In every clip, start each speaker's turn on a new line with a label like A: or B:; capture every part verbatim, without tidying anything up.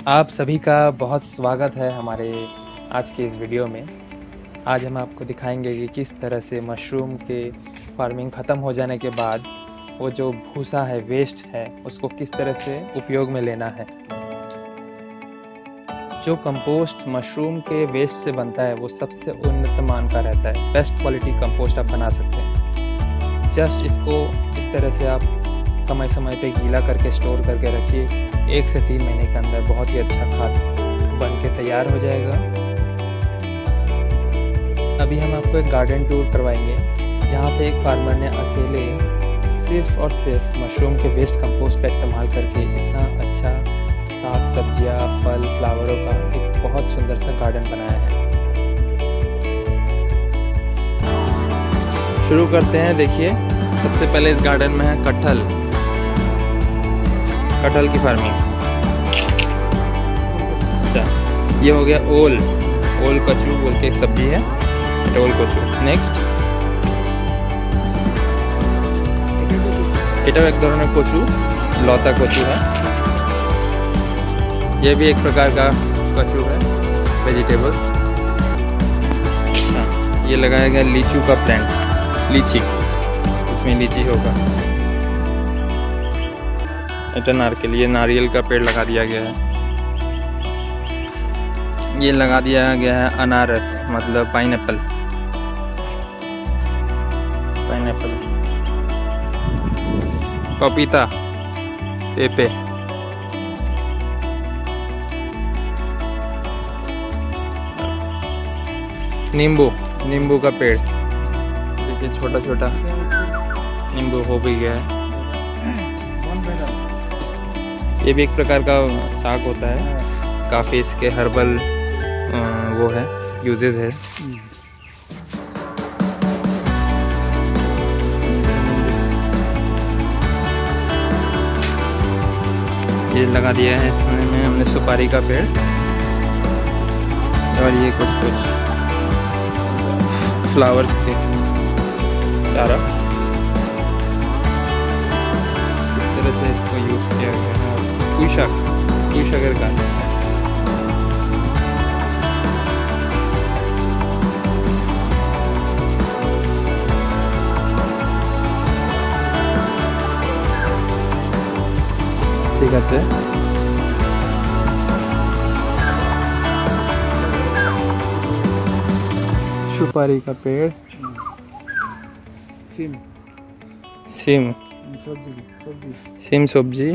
A: आप सभी का बहुत स्वागत है हमारे आज के इस वीडियो में। आज हम आपको दिखाएंगे कि किस तरह से मशरूम के फार्मिंग ख़त्म हो जाने के बाद वो जो भूसा है, वेस्ट है, उसको किस तरह से उपयोग में लेना है। जो कंपोस्ट मशरूम के वेस्ट से बनता है वो सबसे उन्नत मान का रहता है। बेस्ट क्वालिटी कंपोस्ट आप बना सकते हैं। जस्ट इसको इस तरह से आप समय समय पे गीला करके स्टोर करके रखिए। एक से तीन महीने के अंदर बहुत ही अच्छा खाद बन के तैयार हो जाएगा। अभी हम आपको एक गार्डन टूर करवाएंगे। यहाँ पे एक फार्मर ने अकेले सिर्फ और सिर्फ मशरूम के वेस्ट कंपोस्ट का इस्तेमाल करके इतना अच्छा साग सब्जियाँ, फल, फ्लावरों का एक बहुत सुंदर सा गार्डन बनाया है। शुरू करते हैं। देखिए, सबसे पहले इस गार्डन में है कटहल कटहल की फार्मिंग। अच्छा, ये हो गया ओल ओल कचू बोल के एक सब्जी है, ओल कचू। नेक्स्ट এটা एक ধরনের কচু, लौता कचू है। ये भी एक प्रकार का कचू है, वेजिटेबल। अच्छा, ये लगाया गया लीचू का प्लांट, लीची, इसमें लीची होगा। এটা नारकेल, ये नारियल का पेड़ लगा दिया गया है। ये लगा दिया गया है अनारस, मतलब पाइनएप्पल पाइनएप्पल पपीता, पेपे। नींबू नींबू का पेड़, देखिए छोटा छोटा नींबू हो भी गया है। ये भी एक प्रकार का साग होता है, काफ़ी इसके हर्बल वो है, यूजेस है। ये लगा दिया है इसमें हमने सुपारी का पेड़, और ये कुछ कुछ फ्लावर्स के चारा। इस तरह से इसको यूज़ किया गया है। पुंई पुंई शाकेर गाछ, ठीक है। सुपारी का पेड़, सिम सिम सिम सब्जी,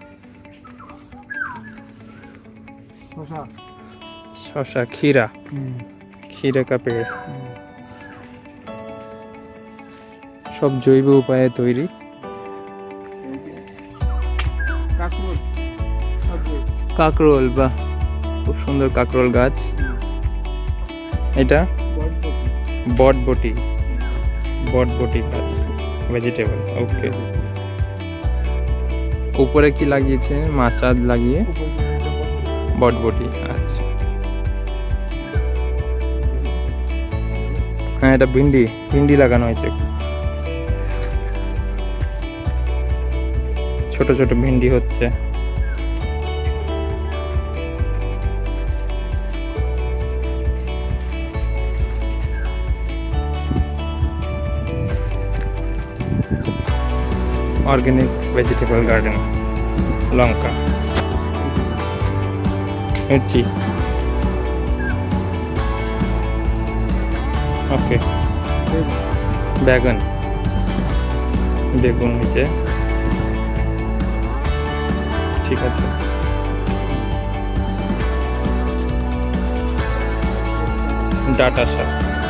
A: शशा, खीरा खीरे का पेड़। सब जैव उपाय तैरी। काकरोल, बा खूब सुंदर काकरोल गाछ। এটা বটবটি বটবটি গাছ, ভেজিটেবল। ওকে, উপরে কি লাগিয়েছে? মাচাদ লাগিয়ে বটবটি। আচ্ছা, হ্যাঁ, এটা ভিন্ডি ভিন্ডি লাগানো হয়েছে। ছোট ছোট ভিন্ডি হচ্ছে। ऑर्गेनिक वेजिटेबल गार्डन, लंका, मिर्ची। ओके, बैगन बेगुन नीचे, ठीक है। डाटा शाक,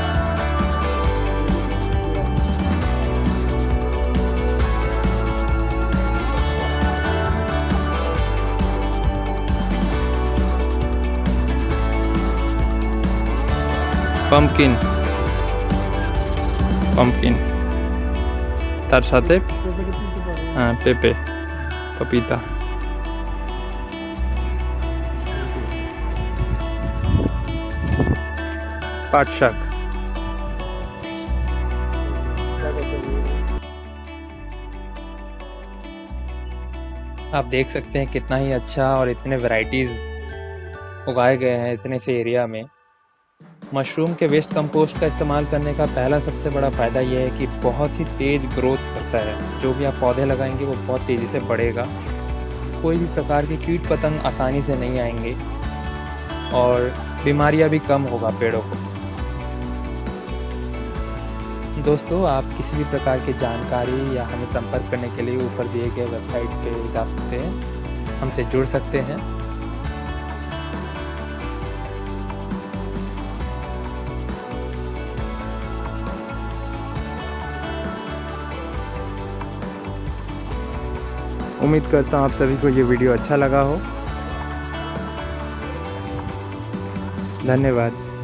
A: पम्पकिन पम्पकिन तार साथे हाँ पेपे, पपीता। पाट शाक, आप देख सकते हैं कितना ही अच्छा और इतने वैरायटीज़ उगाए गए हैं इतने से एरिया में। मशरूम के वेस्ट कंपोस्ट का इस्तेमाल करने का पहला सबसे बड़ा फ़ायदा ये है कि बहुत ही तेज़ ग्रोथ करता है। जो भी आप पौधे लगाएंगे वो बहुत तेज़ी से बढ़ेगा। कोई भी प्रकार के कीट पतंग आसानी से नहीं आएंगे और बीमारियां भी कम होगा पेड़ों को। दोस्तों, आप किसी भी प्रकार की जानकारी या हमें संपर्क करने के लिए ऊपर दिए गए वेबसाइट पे जा सकते हैं, हमसे जुड़ सकते हैं।
B: उम्मीद करता हूँ आप सभी को ये वीडियो अच्छा लगा हो। धन्यवाद।